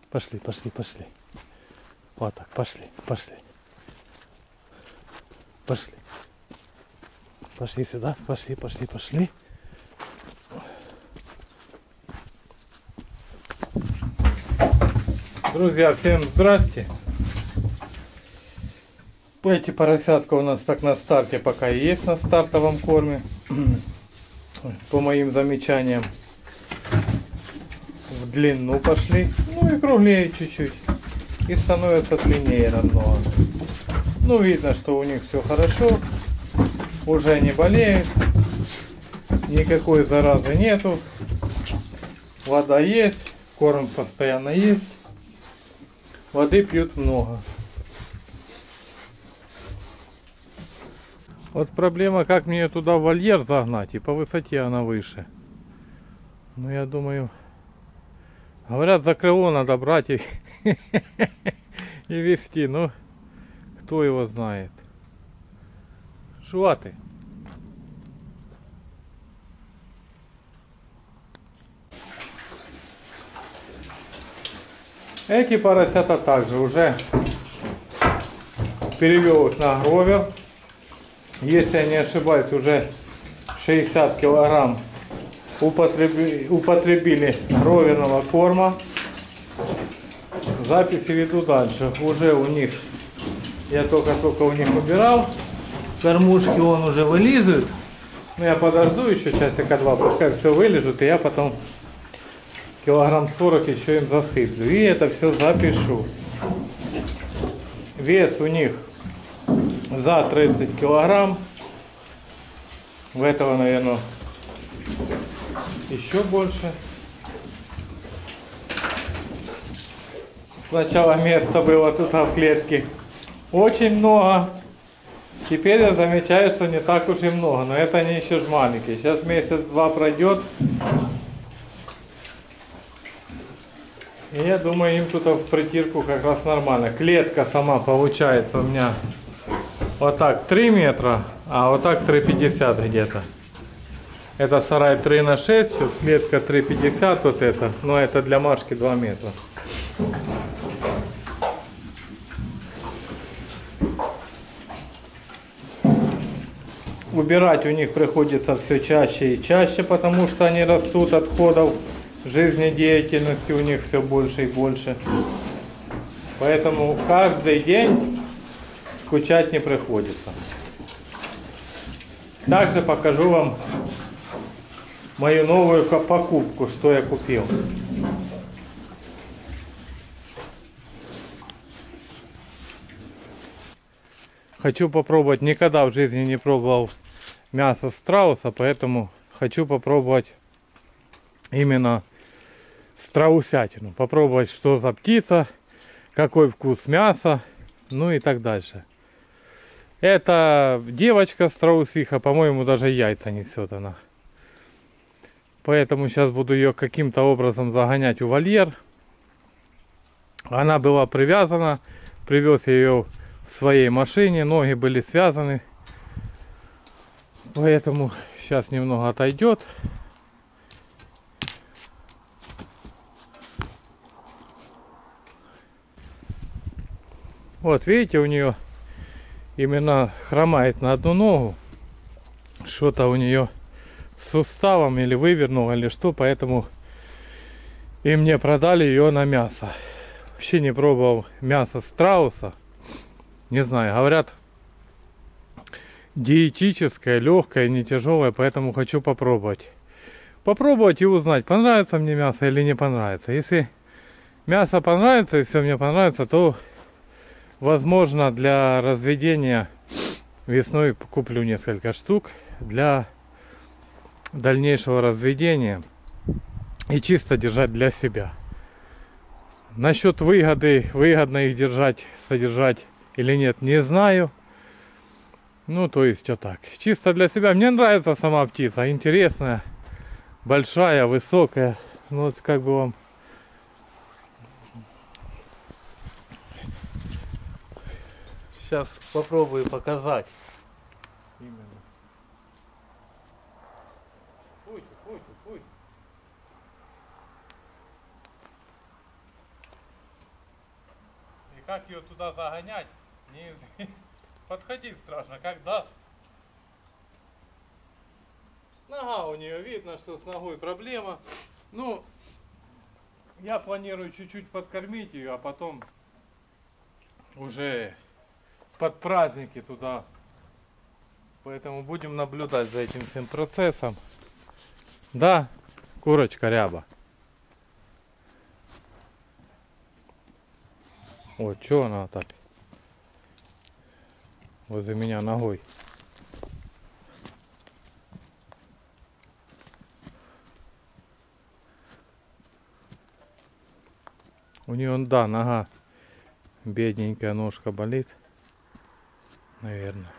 Пошли, пошли, пошли. Вот так, пошли, пошли. Пошли. Пошли сюда, пошли, пошли, пошли. Друзья, всем здрасте. Эти поросятка у нас так на старте пока и есть, на стартовом корме. По моим замечаниям. В длину пошли. Ну и круглее чуть-чуть. И становятся длиннее намного. Ну, видно, что у них все хорошо. Уже не болеют. Никакой заразы нету. Вода есть. Корм постоянно есть. Воды пьют много. Вот проблема, как мне ее туда в вольер загнать. И по высоте она выше. Ну, я думаю... Говорят, за крыло надо брать и, и вести. Ну, кто его знает. Шо ты? Эти поросята также уже перевел их на гровер. Если я не ошибаюсь, уже 60 килограмм употребили гроверного корма. Записи веду дальше. Уже у них, я только у них убирал. Кормушки он уже вылизывает. Но я подожду еще часика два, пускай все вылежут, и я потом килограмм 40 еще им засыплю. И это все запишу. Вес у них за 30 килограмм. В этого, наверное, еще больше. Сначала места было тут в клетке очень много. Теперь я замечаю, что не так уж и много. Но это они еще ж маленькие. Сейчас месяц-два пройдет. И я думаю, им тут в притирку как раз нормально. Клетка сама получается у меня вот так 3 метра, а вот так 3,50 где-то. Это сарай 3 на 6, вот клетка 3,50 вот это. Но это для Машки 2 метра. Убирать у них приходится все чаще и чаще, потому что они растут, отходов жизнедеятельности у них все больше и больше. Поэтому каждый день скучать не приходится. Также покажу вам мою новую покупку, что я купил. Хочу попробовать, никогда в жизни не пробовал мясо страуса, поэтому хочу попробовать именно страусятину. Попробовать, что за птица, какой вкус мяса, ну и так дальше. Это девочка страусиха, по-моему, даже яйца несет она. Поэтому сейчас буду ее каким-то образом загонять в вольер. Она была привязана, привез я ее в своей машине, ноги были связаны. Поэтому сейчас немного отойдет. Вот видите, у нее именно хромает на одну ногу. Что-то у нее с суставом или вывернуло, или что. Поэтому и мне продали ее на мясо. Вообще не пробовал мясо страуса. Не знаю, говорят, диетическое, легкое, не тяжелое, поэтому хочу попробовать. Попробовать и узнать, понравится мне мясо или не понравится. Если мясо понравится и все мне понравится, то возможно для разведения весной куплю несколько штук для дальнейшего разведения и чисто держать для себя. Насчет выгоды, выгодно их держать, содержать или нет, не знаю. Ну, то есть, вот так. Чисто для себя. Мне нравится сама птица. Интересная, большая, высокая. Ну, вот как бы вам... Сейчас попробую показать. Именно. Фуйте, фуйте, фуйте. как ее туда загонять, неизвестно. Подходить страшно, как даст. Нога у нее, видно, что с ногой проблема. Ну, я планирую чуть-чуть подкормить ее, а потом уже под праздники туда. Поэтому будем наблюдать за этим всем процессом. Да, курочка ряба. Вот, что она так возле меня ногой. У нее, да, нога, бедненькая ножка болит, наверное.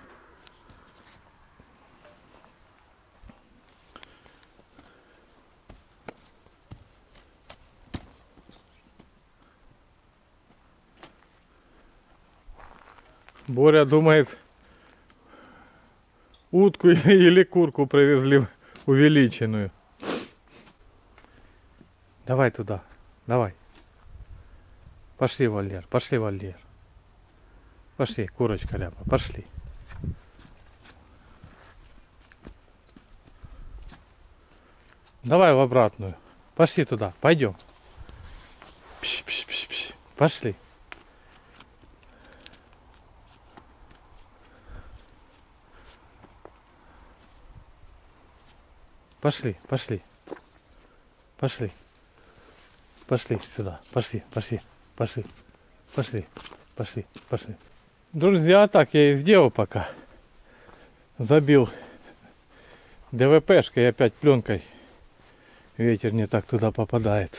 Боря думает, утку или курку привезли увеличенную. Давай туда, давай. Пошли, Валер, пошли, Валер. Пошли, курочка ряба, пошли. Давай в обратную. Пошли туда, пойдем. Пш, пш, пш, пш. Пошли. Пошли, пошли. Пошли. Пошли сюда. Пошли, пошли, пошли. Пошли, пошли, пошли. Друзья, так я и сделал пока. Забил ДВПшкой и опять пленкой. Ветер не так туда попадает.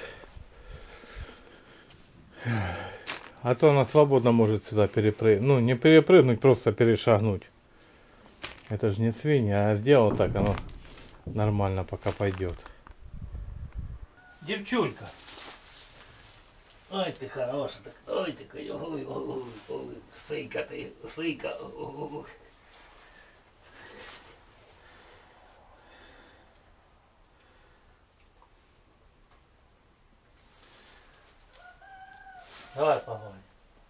А то она свободно может сюда перепрыгнуть. Ну, не перепрыгнуть, просто перешагнуть. Это же не свинья, а сделал так, оно нормально пока пойдет. Девчулька. Ой, ты хороший, так, ой, такой, ой, ой, ой, сыка ты, сыка, ой. Давай погонь.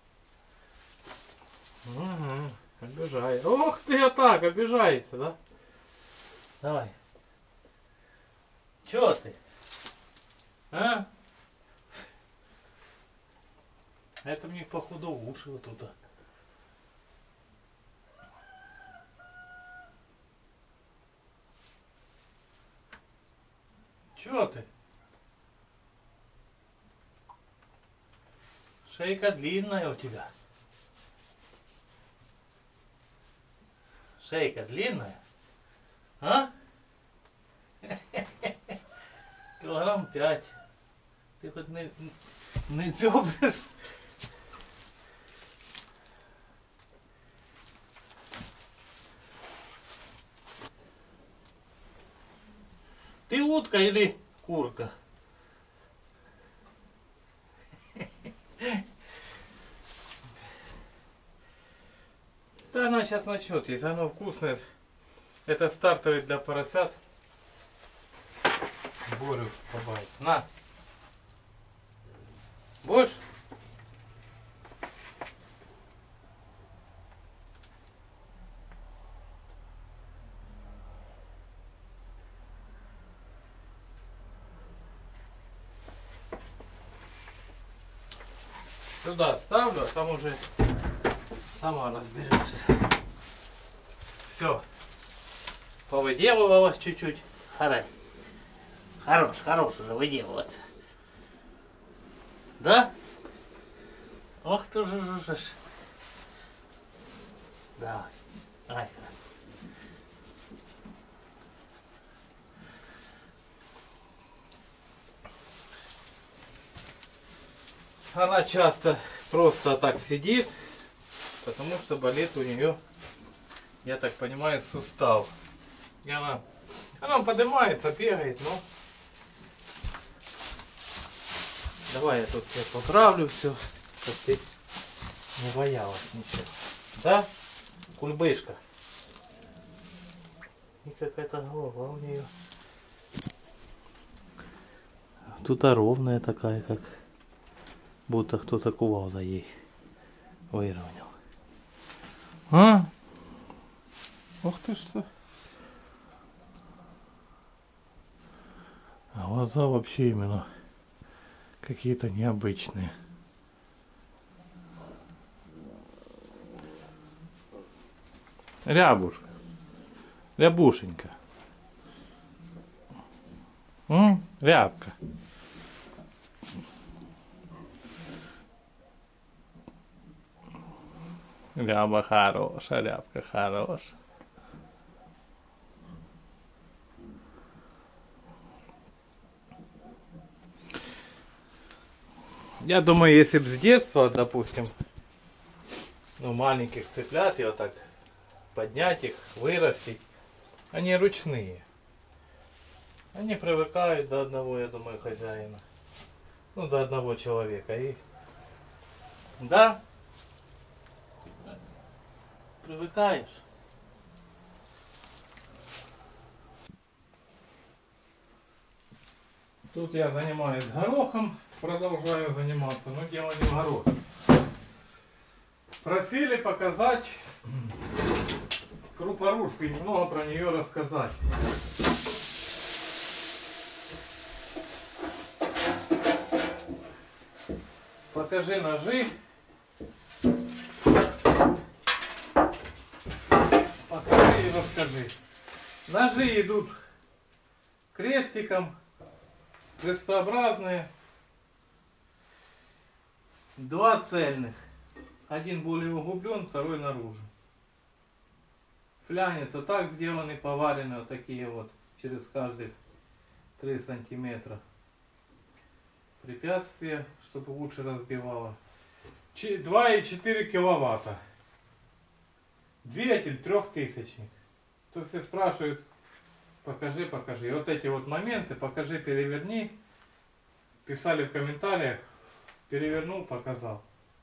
Угу, обижай. Ох ты, а так, обижаешься, да? Давай. Чё ты? А? Это мне походу уши вот туда. Чё ты? Шейка длинная у тебя. Шейка длинная? А? Килограмм 5. Ты хоть не дзёбнешь? Ты утка или курка? Да она сейчас начнет, если оно вкусное. Это стартовый для поросят. Борю добавить. На. Больше? Сюда ставлю, а там уже сама разберешься. Все. Повыделывалась чуть-чуть. Хорош уже выделываться. Да? Ох ты же. Давай. Ай, Она часто просто так сидит, потому что болит у нее, я так понимаю, сустав. И она поднимается, бегает, но... Давай я тут все поправлю, все, чтобы ты не боялась ничего. Да? Кульбышка. И какая-то голова у нее. Тут ровная такая, как будто кто-то кувалда ей выровнял. А? Ух ты что. А глаза вообще именно какие-то необычные. Рябушка. Рябушенька. Рябка. Ряба хорошая, рябка хорошая. Я думаю, если бы с детства, допустим, ну, маленьких цыплят, и вот так поднять их, вырастить, они ручные. Они привыкают до одного, я думаю, хозяина. Ну, до одного человека. И да, привыкаешь. Тут я занимаюсь горохом, продолжаю заниматься, но дело не в горохе. Просили показать крупорушку и немного про нее рассказать. Покажи ножи. Покажи и расскажи. Ножи идут крестиком, крестообразные. Два цельных. Один более углублен, второй наружу. Флянец вот так сделаны, поварены вот такие вот, через каждых 3 сантиметра. Препятствие, чтобы лучше разбивало. 2,4 киловатта. Двигатель 3000. То все спрашивают, покажи, покажи. И вот эти вот моменты, покажи, переверни. Писали в комментариях, перевернул, показал.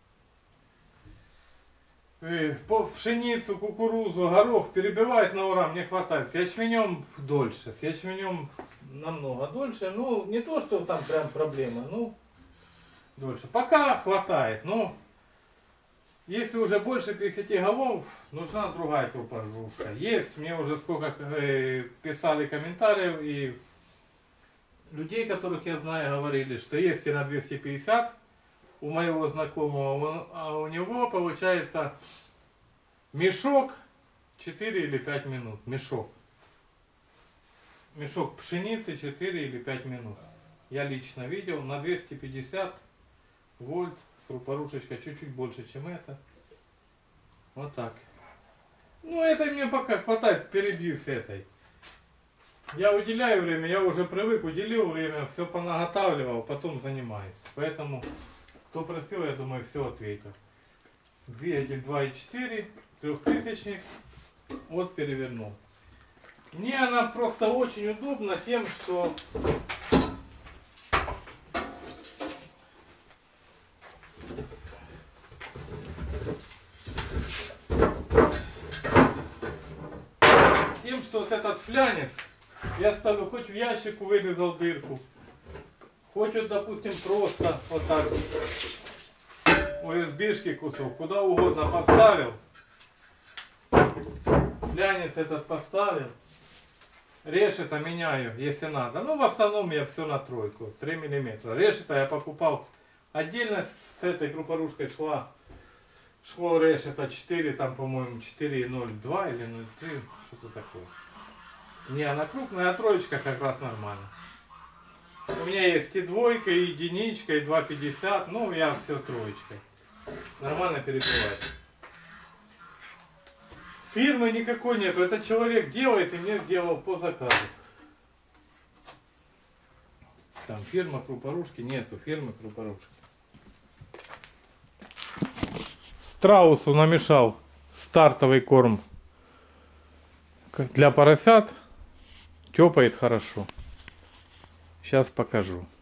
Пшеницу, кукурузу, горох перебивать на ура мне хватает. С ячменем дольше, с ячменем намного дольше. Ну, не то, что там прям проблема, ну, дольше. Пока хватает, но если уже больше 50 голов, нужна другая крупорушка. Есть, мне уже сколько писали комментариев и людей, которых я знаю, говорили, что есть и на 250 у моего знакомого, а у него получается мешок 4 или 5 минут. Мешок. Мешок пшеницы 4 или 5 минут. Я лично видел на 250 вольт крупорушечка, чуть-чуть больше, чем это. Вот так. Ну, этой мне пока хватает, перебью с этой. Я уделяю время, я уже привык, уделил время, все понаготавливал, потом занимаюсь. Поэтому, кто просил, я думаю, все ответил. Двигатель 2,4, 3000, вот перевернул. Мне она просто очень удобна тем, что вот этот флянец я ставлю хоть в ящику, вырезал дырку, хоть вот, допустим, просто вот так USB-шки кусок, куда угодно поставил, флянец этот поставил, решето меняю, если надо. Ну, в основном я все на тройку, 3 мм. Решето я покупал отдельно, с этой крупорушкой шло решето 4, там, по-моему, 4,02 или 0,3, что-то такое. Не, она крупная, а троечка как раз нормально. У меня есть и двойка, и единичка, и 2,50, ну, я все троечкой. Нормально перебивать. Фирмы никакой нету, этот человек делает и мне сделал по заказу. Там фирма крупорушки нету, фирмы крупорушки. Страусу намешал стартовый корм для поросят. Тёпает хорошо. Сейчас покажу.